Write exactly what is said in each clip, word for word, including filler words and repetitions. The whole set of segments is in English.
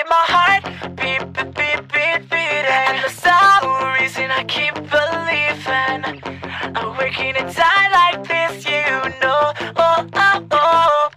my heart beat, beat, beat, beat, beating. And the sole reason I keep believing I'm waking a die like this, you know. Oh, oh, oh.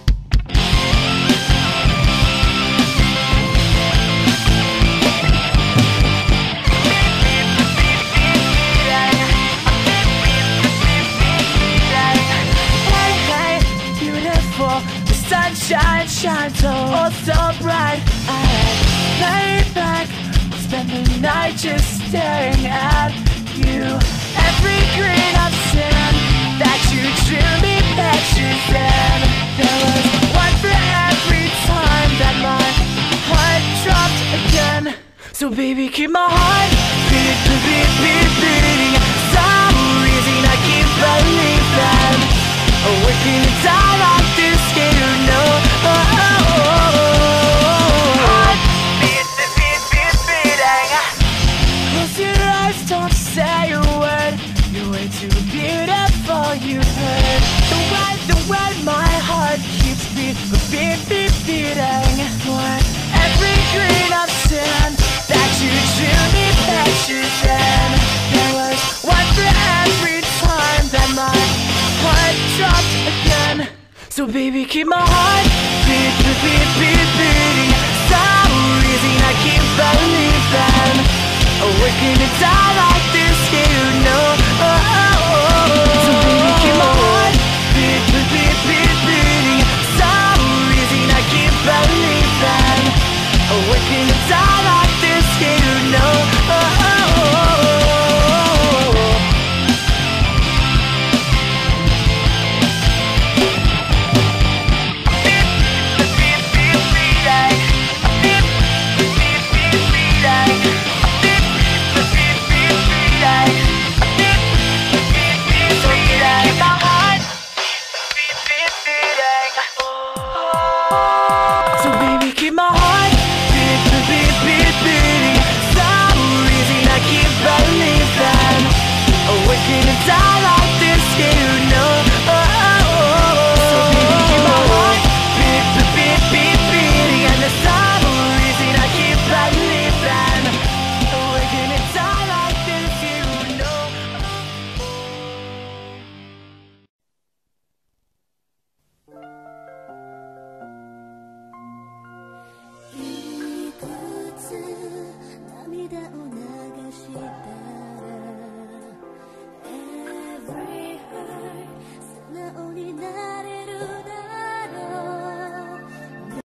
The sunshine shines so, oh so bright. I lay back, spend the night just staring at you. Every grain of sand that you drew me pictures in. There was one for every time that my heart dropped again. So baby, keep my heart beat, beat, beat, beat, beating. Some reason I keep believing a wicked die like this, you know. Oh, oh, oh. Heart beat, beat, beat, beat, beating. Close your eyes, don't say a word. You're way too beautiful, you heard the way, the way my heart keeps beat, beat, beat, beating. For every grain of sand that you drew me pictures in. There was one for every time that my heart dropped again. So baby, keep my heart beat, beat, beat, beat, beating. Some reason I keep believing a wicked die like this, you know. Oh, oh.